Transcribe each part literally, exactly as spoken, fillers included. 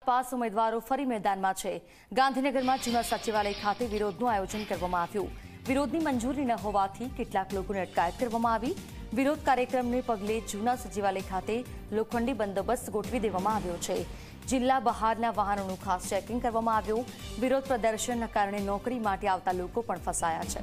पास उम्मीदवारों फरी मैदान में है। गांधीनगर में जूना सचिवालय खाते विरोधનું आयोजन કરવામાં આવ્યું। विरोधની मंजूरी न होवाથી કેટલાક લોકોને અટકાયત કરવામાં આવી। विरोध कार्यक्रमने पगले जूना सचिवालय खाते लोखंडी बंदोबस्त गोठवी देवामां આવ્યો છે। जिल्ला बहारना वाहनोનું खास चेकिंग કરવામાં આવ્યું। विरोध प्रदर्शनના કારણે નોકરી માટે આવતા લોકો પણ ફસાયા છે।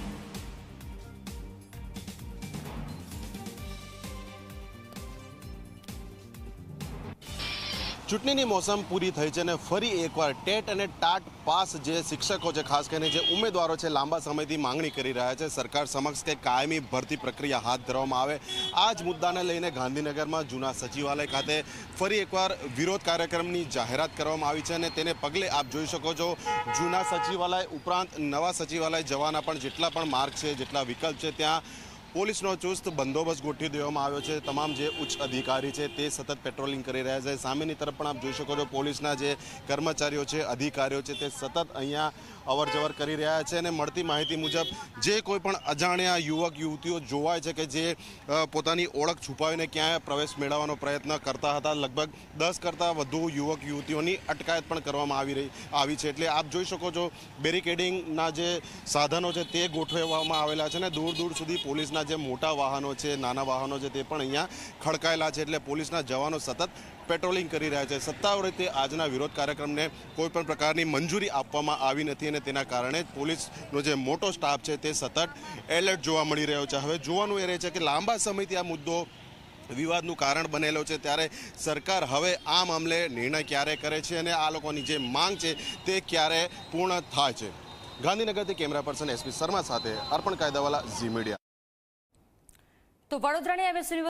ચૂંટણીની મોસમ પૂરી થઈ છે અને ફરી એકવાર ટેટ અને ટાટ પાસ જે શિક્ષકો છે, ખાસ કરીને જે ઉમેદવારો છે, લાંબા સમયથી માંગણી કરી રહ્યા છે સરકાર સમક્ષ કે કાયમી ભરતી પ્રક્રિયા હાથ ધરવામાં આવે। આ જ મુદ્દાને લઈને ગાંધીનગરમાં જૂના સચિવાલય ખાતે ફરી એકવાર વિરોધ કાર્યક્રમની જાહેરાત કરવામાં આવી છે અને તેને પગલે આપ જોઈ શકો છો જૂના સચિવાલય ઉપરાંત નવા સચિવાલય જવાના પણ જેટલા પણ માર્ગ છે, જેટલા વિકલ્પ છે, ત્યાં પોલીસનો ચુસ્ત બંદોબસ્ત ગોઠવી દેવામાં આવ્યો છે। તમામ જે ઉચ્ચ અધિકારી છે તે સતત પેટ્રોલિંગ કરી રહ્યા છે। સામેની તરફ પણ આપ જોઈ શકો છો પોલીસના જે કર્મચારીઓ છે, અધિકારીઓ છે તે સતત અહીંયા અવર જવર કરી રહ્યા છે અને મળતી માહિતી મુજબ જે કોઈ પણ અજાણ્યા યુવક યુવતીઓ જોવાય છે કે જે પોતાની ઓળખ છુપાવીને ક્યાંય પ્રવેશ મેળવવાનો પ્રયત્ન કરતા હતા, લગભગ દસ કરતાં વધુ યુવક યુવતીઓની અટકાયત પણ કરવામાં આવી રહી આવી છે। એટલે આપ જોઈ શકો છો બેરિકેડિંગના જે સાધનો છે તે ગોઠવવામાં આવેલા છે અને દૂર દૂર સુધી પોલીસના જે મોટા વાહનો છે, નાના વાહનો છે તે પણ અહીંયા ખડકાયેલા છે। એટલે પોલીસના જવાનો સતત પેટ્રોલિંગ કરી રહ્યા છે। સત્તાવાર રીતે આજના વિરોધ કાર્યક્રમને કોઈ પણ પ્રકારની મંજૂરી આપવામાં આવી નથી અને તેના કારણે પોલીસનો જે મોટો સ્ટાફ છે તે સતત એલર્ટ જોવા મળી રહ્યો છે। હવે જોવાનું એ રહે છે કે લાંબા સમયથી આ મુદ્દો વિવાદનું કારણ બનેલો છે, ત્યારે સરકાર હવે આ મામલે નિર્ણય ક્યારે કરે છે અને આ લોકોની જે માંગ છે તે ક્યારે પૂર્ણ થાય છે। ગાંધીનગરથી કેમેરા પર્સન એસપી શર્મા સાથે અર્પણ કાયદાવાલા, ઝી મીડિયા। તો વડોદરાની